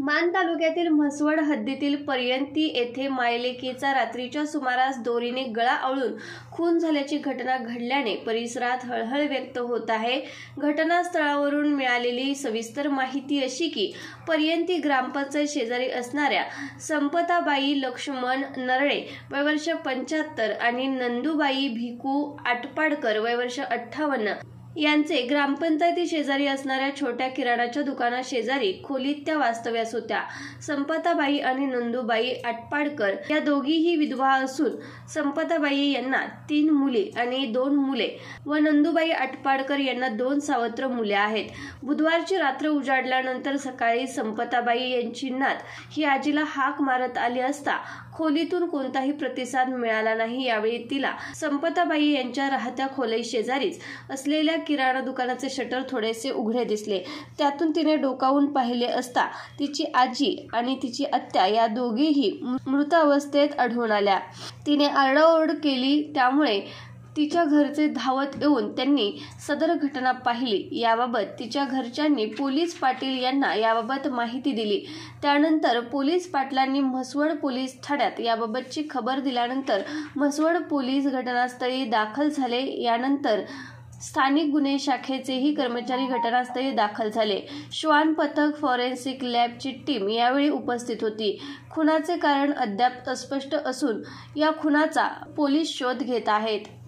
मान तालुक्यातील म्हसवड हद्दीतील पर्यंती येथे मायलेकीचा रात्रीच्या सुमारास दोरीने गळा आवळून खून झाल्याची घटना घडल्याने परिसरात हळहळ व्यक्त होत आहे। घटनास्थळावरून मिळालेली सविस्तर माहिती अशी की पर्यंती ग्रामपंचायत शेजारी असणाऱ्या संपताबाई लक्ष्मण नरळे वय वर्ष 75 आणि नंदुबाई भिकू आटपाडकर वय वर्ष 58 यांचे ग्रामपंचायती शेजारी असणाऱ्या छोट्या किराणाच्या दुकाना शेजारी खोलीत त्या वास्तव्यास होत्या। संपताबाई आणि नंदुबाई आटपाडकर या दोघीही विधवा असून संपताबाई यांना 3 मुली आणि 2 मुले व नंदुबाई आटपाडकर यांना 2 सावत्र मुले आहेत। बुधवारची रात्र उजाडल्यानंतर सकाळी संपताबाई यांची नात ही आजीला हाक मारत आली असता खोलीतून कोणताही प्रतिसाद मिळाला नाही। यावेळी तिला संपताबाई यांच्या राहत्या खोली शेजारीच असलेल्या किराणा दुकानाचे शटर थोडेसे उघडे दिसले। त्यातून तिने डोकावून पाहिले असता तिची आजी आणि तिची आत्या या दोघीही मृत अवस्थेत आढळून आल्या। तिने आरडाओरड केली, त्यामुळे तिच्या घरचे धावत येऊन त्यांनी सदर घटना पाहिली। याबाबत तिच्या घरच्यांनी पोलीस पाटील यांना याबाबत माहिती दिली। त्यानंतर पोलीस पाटलांनी म्हसवड पोलीस ठाण्यात याबाबतची खबर दिल्यानंतर म्हसवड पोलीस घटनास्थळी दाखल झाले। यानंतर स्थानिक गुन्हे शाखेचेही कर्मचारी घटनास्थळी दाखल झाले। श्वान पथक फॉरेन्सिक लॅबची टीम यावेळी उपस्थित होती। खुनाचे कारण अद्याप अस्पष्ट असून या खुनाचा पोलीस शोध घेत आहेत।